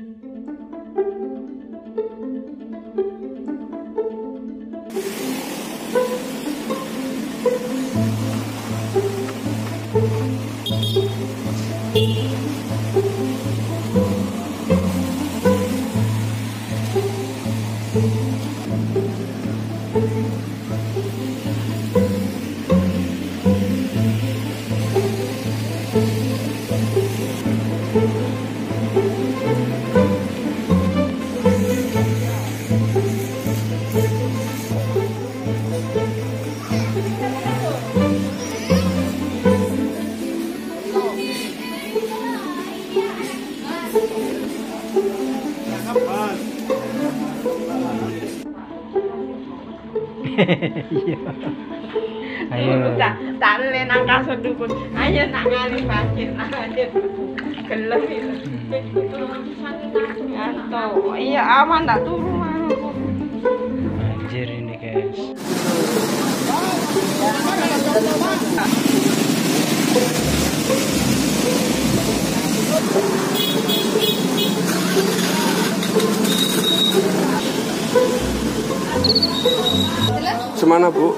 Ayo. Tak le nang kasur dukun. Ayo nak ngali banjir nak banjir. Gelem itu. Atau iya aman tak turu mah. Banjir ini guys. Semana Bu?